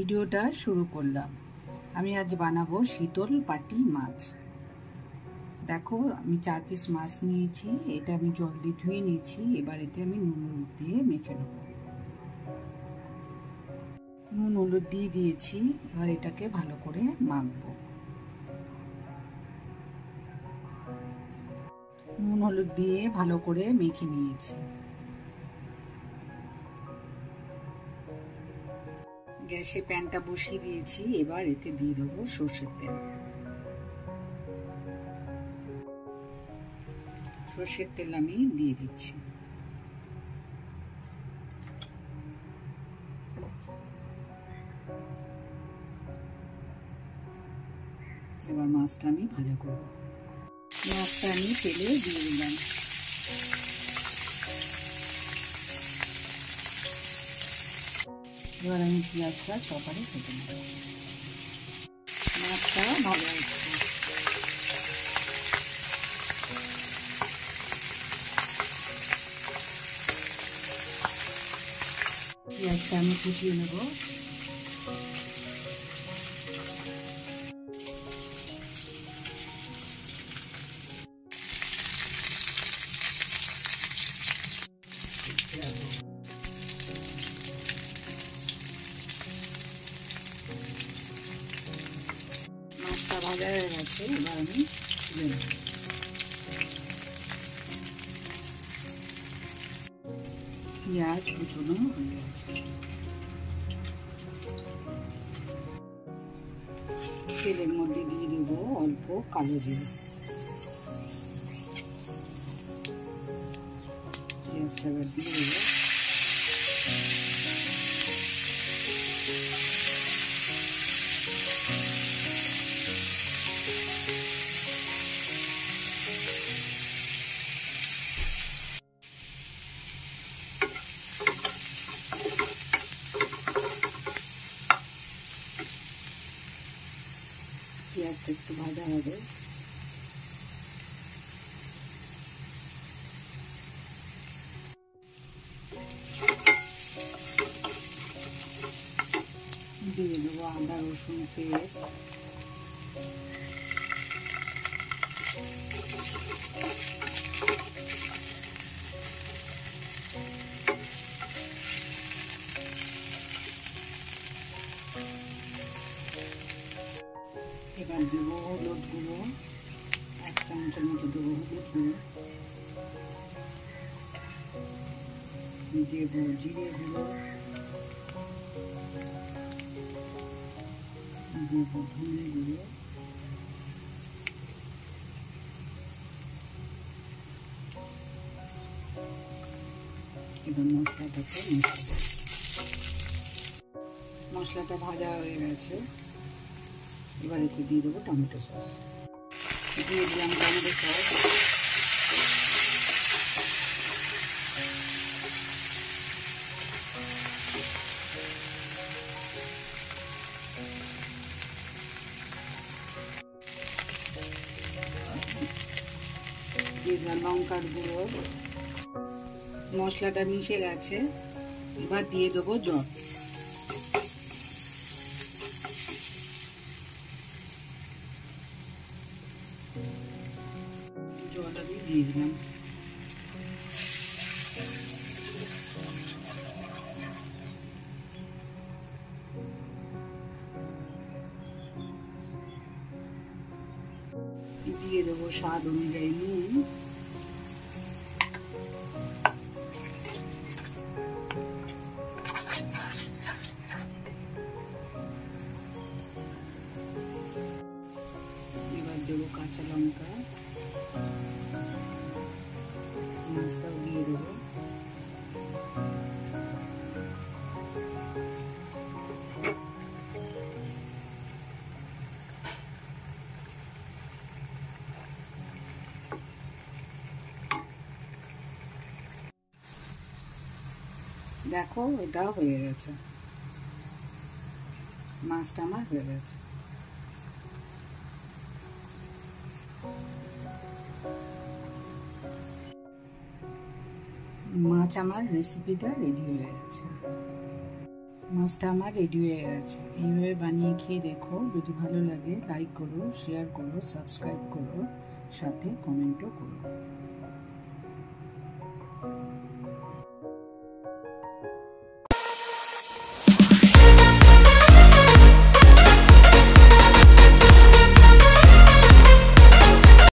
ভিডিওটা শুরু করলাম। আমি আজ বানাবো শীতল পাটি মাছ। দেখো আমি 4 পিস মাছ নিয়েছি। এটা আমি জল দিয়ে ধুয়ে নিয়েছি। এবার এতে আমি নুন হলুদ দিয়ে মেখে নেব। নুন হলুদ দিয়ে দিয়েছি। এবার এটাকে ভালো করে মাখবো। নুন হলুদ দিয়ে ভালো করে মেখে নিয়েছি। গ্যাসে প্যানটা বসিয়ে দিয়েছি। এবার এতে দিয়ে দেবো সর্ষের তেল। সর্ষের তেল আমি দিয়ে দিচ্ছি। এবার মাছটা আমি ভাজা করব। মাছটা আমি তেলে দিয়ে দিলাম। এবার আমি পেঁয়াজটা চপারে কেটে নেব। মাছটা ভাজা হচ্ছে। পেঁয়াজটা আমি কুচিয়ে নেব। মাছটা ভাজা হয়ে গেছে। এবার আমি তুলে নেব। পেঁয়াজ কুচনো হয়ে গেছে। তেলের মধ্যে দিয়ে দেব অল্প কালো জিরে। পেঁয়াজটা এবার দিয়ে দেবো। পেঁয়াজটা একটু ভাজা হবে। দিয়ে দেবো আদা রসুন পেস্ট। এবার দেবো হলুদ গুঁড়ো, 1 চামচের মতো দেবো হলুদ গুঁড়ো। দেবো জিরে গুঁড়ো, দেবো ধনে গুঁড়ো, এবার মশলাটাকে মিশাবো। মশলাটা ভাজা হয়ে গেছে। এবার এতে দিয়ে দেবো টমেটো সস। দিয়ে দিলাম টমেটো সস। দিয়ে দিলাম লঙ্কার গুঁড়ো। মশলাটা মিশে গেছে। এবার দিয়ে দেবো জল। জল আমি দিয়ে দিলাম। দিয়ে দেবো স্বাদ অনুযায়ী নুন। এবার দেবো কাঁচা লঙ্কা। মাছটাও দিয়ে দেবো। দেখো এটা হয়ে গেছে। মাছটা আমার হয়ে গেছে। মাছ আমার রেসিপিটা রেডি হয়ে গেছে। মাছটা আমার রেডি হয়ে গেছে। এইভাবে বানিয়ে খেয়ে দেখো, যদি ভালো লাগে লাইক করো, শেয়ার করো, সাবস্ক্রাইব করো, সাথে কমেন্টও করো।